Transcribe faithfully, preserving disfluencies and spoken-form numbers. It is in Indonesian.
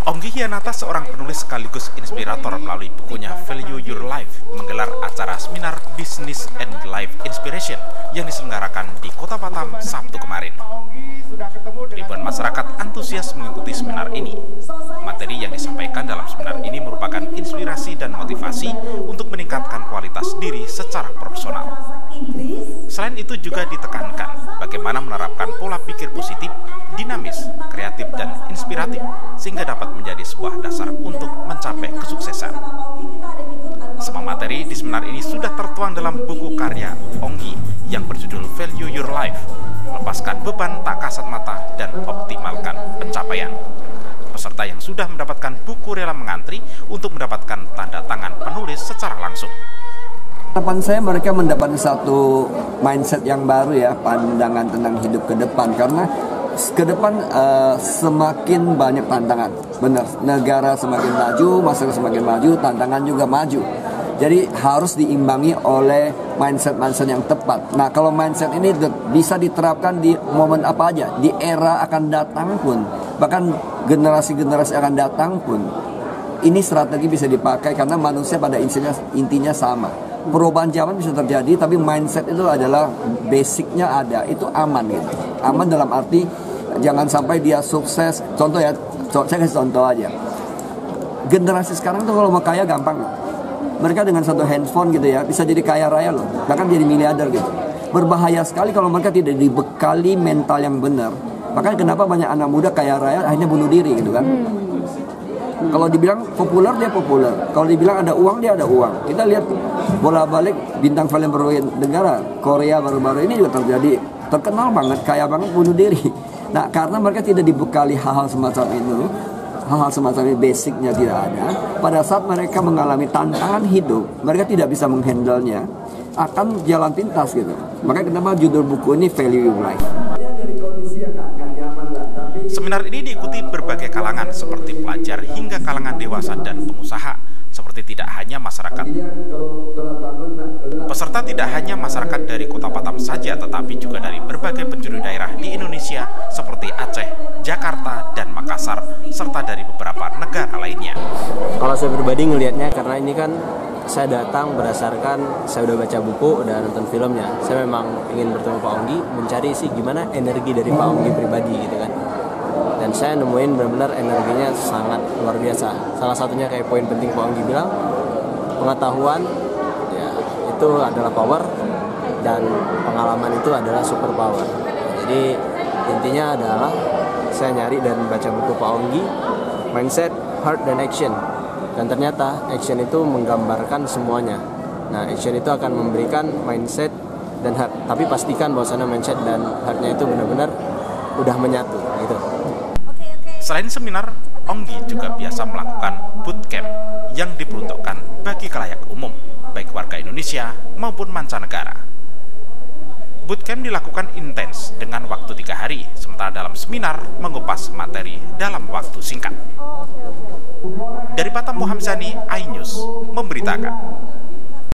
Onggi Hianata, seorang penulis sekaligus inspirator, melalui bukunya Value Your Life, menggelar acara seminar Business and Life Inspiration yang diselenggarakan di Kota Batam Sabtu kemarin. Ribuan masyarakat antusias mengikuti seminar ini. Materi yang disampaikan dalam seminar ini merupakan inspirasi dan motivasi untuk meningkatkan kualitas diri secara profesional. Selain itu juga ditekankan bagaimana menerapkan pola pikir positif, dinamis, kreatif, dan inspiratif sehingga dapat menjadi sebuah dasar untuk mencapai kesuksesan. Semua materi di seminar ini sudah tertuang dalam buku karya Onggi yang berjudul Value Your Life, lepaskan beban tak kasat mata dan optimalkan pencapaian. Peserta yang sudah mendapatkan buku rela mengantri untuk mendapatkan tanda tangan penulis secara langsung. Harapan saya mereka mendapatkan satu mindset yang baru ya, pandangan tentang hidup ke depan, karena ke depan uh, semakin banyak tantangan. Benar, negara semakin maju, masyarakat semakin maju, tantangan juga maju. Jadi harus diimbangi oleh mindset-mindset yang tepat. Nah, kalau mindset ini bisa diterapkan di momen apa aja, di era akan datang pun, bahkan generasi-generasi akan datang pun, ini strategi bisa dipakai karena manusia pada intinya, intinya sama. Perubahan zaman bisa terjadi, tapi mindset itu adalah basicnya ada, itu aman gitu. Aman dalam arti jangan sampai dia sukses. Contoh ya, saya kasih contoh aja. Generasi sekarang tuh kalau mau kaya gampang. Mereka dengan satu handphone gitu ya bisa jadi kaya raya loh, bahkan jadi miliarder gitu. Berbahaya sekali kalau mereka tidak dibekali mental yang benar. Makanya kenapa banyak anak muda kaya raya akhirnya bunuh diri gitu kan. Hmm. Kalau dibilang populer dia populer, kalau dibilang ada uang dia ada uang. Kita lihat bola balik bintang film berwin negara Korea baru-baru ini juga terjadi, terkenal banget, kaya banget, bunuh diri. Nah, karena mereka tidak dibekali hal-hal semacam itu, hal-hal semacam ini basicnya tidak ada. Pada saat mereka mengalami tantangan hidup, mereka tidak bisa menghandle-nya, akan jalan pintas gitu. Makanya kenapa judul buku ini Value Your Life. Seminar ini diikuti berbagai kalangan seperti pelajar hingga kalangan dewasa dan pengusaha, seperti tidak hanya masyarakat. Peserta tidak hanya masyarakat dari Kota Batam saja, tetapi juga dari berbagai penjuru daerah di Indonesia seperti Aceh, Jakarta, dan Makassar, serta dari beberapa negara lainnya. Kalau saya pribadi ngelihatnya, karena ini kan saya datang berdasarkan saya udah baca buku, udah nonton filmnya. Saya memang ingin bertemu Pak Onggi, mencari sih gimana energi dari Pak Onggi pribadi gitu kan. Dan saya nemuin benar-benar energinya sangat luar biasa. Salah satunya kayak poin penting Pak Onggi bilang, pengetahuan ya itu adalah power dan pengalaman itu adalah super power. Jadi intinya adalah saya nyari dan baca buku Pak Onggi, mindset, heart, dan action. Dan ternyata action itu menggambarkan semuanya. Nah, action itu akan memberikan mindset dan heart. Tapi pastikan bahwasannya mindset dan heart-nya itu benar-benar udah menyatu gitu. Selain seminar, Onggi juga biasa melakukan bootcamp yang diperuntukkan bagi khalayak umum, baik warga Indonesia maupun mancanegara. Bootcamp dilakukan intens dengan waktu tiga hari, sementara dalam seminar mengupas materi dalam waktu singkat. Dari Batam, Muhammad Zani, iNews memberitakan.